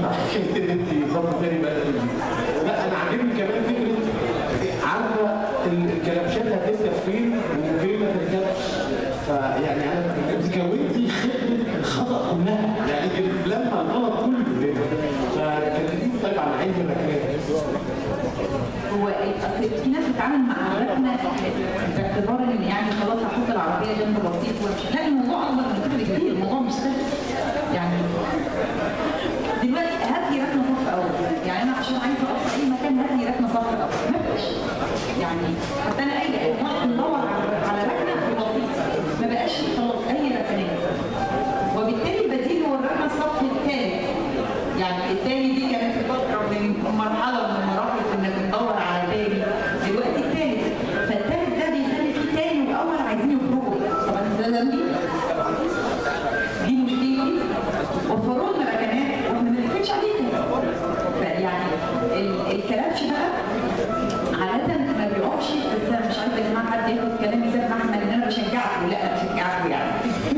خليت انت خط تاني بقى. لا انا عاجبني كمان فكره عارفه الكلبشات هتركب فين وفين ما تركبش. فيعني انا كونتي خدمه الخطا كلها، يعني لما الغلط كله هنا. فكلمتيني طيب عن عين الركنات. هو اصل في ناس بتتعامل مع الركنه باعتبار ان يعني خلاص هحط العربيه جنب بسيط وامشي، لا الموضوع اكبر من كده بكتير، الموضوع مش سهل. يعني دلوقتي هات لي ركنه صف اول، يعني انا عشان عايزه اقف اي مكان هات لي ركنه صف اول، ما فيش. يعني حتى انا قايله نقعد ندور على ركنه في بسيط، ما بقاش خلاص اي ركنات. وبالتالي البديل هو الركنه الصف الثالث. يعني الثاني دي كانت فتره من مرحله من المراحل كنا بندور على تاني، دلوقتي الثالث. فالثالث ده بيخلي فيه تاني واول عايزين يخرجوا. طبعا ده ذنبي، دي مشكلتي. وفروا لنا ركنات واحنا ما نقفلش عليهم. فيعني الكلبش بقى عاده ما بيقفش، بس انا مش عايزه يا جماعه حد ياخد كلامي ده بمعنى ان انا بشجعكم، لا انا بشجعكم يعني.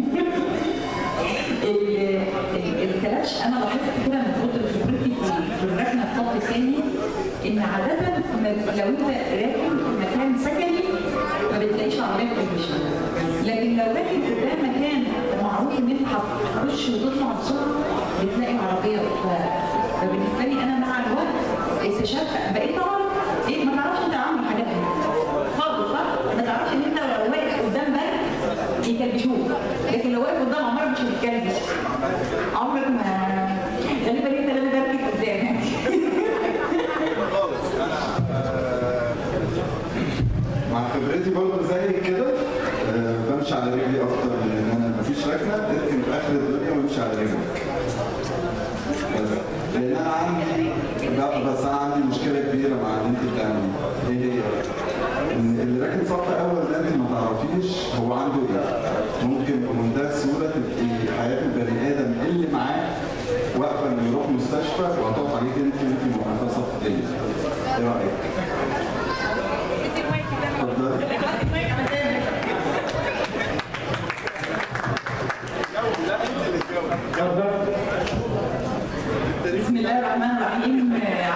الكلبش انا لاحظت كده من كتر خبرتي في الركنه الصف الثاني ان عاده لو انت راكن في مكان سكني ما بتلاقيش عربيه بتمشي، لكن لو راكن قدام مكان معروف ان انت هتخش وتطلع بسرعه بتلاقي عربيه. فبالنسبه لي انا مع الوقت اكتشفت بقيت اعرف ايه، ما تعرفش انت عامل حاجات خالص صح؟ ما تعرفش ان انت لو واقف قدام بنك يكلبشوك، لكن لو واقف قدام عمرك مش هتتكلبش. عمرك ما غالبا انت لازم تركز قدامك. خالص. انا مع خبرتي برضه زي كده بمشي على رجلي اكتر من ان انا مفيش ركنه اركن في اخر الدنيا وامشي على رجلك. لان انا عندي بس انا عندي مشكله كبيره مع اللي انت بتعمليه. ايه هي؟ ان اللي راكن صف اول ده انت ما تعرفيش هو عنده ايه. ممكن بمنتهى السهوله تبقي حياه البني ادم اللي معاه واقفه انه يروح مستشفى وهتقف عليك انت وانت موقفه صف تاني. ايه رايك؟ اتفضلي. بسم الله الرحمن الرحيم.